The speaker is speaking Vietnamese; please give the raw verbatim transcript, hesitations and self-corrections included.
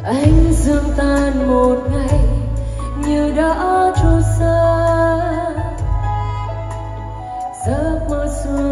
Anh dương tan một ngày như đã trôi xa, giấc mơ xưa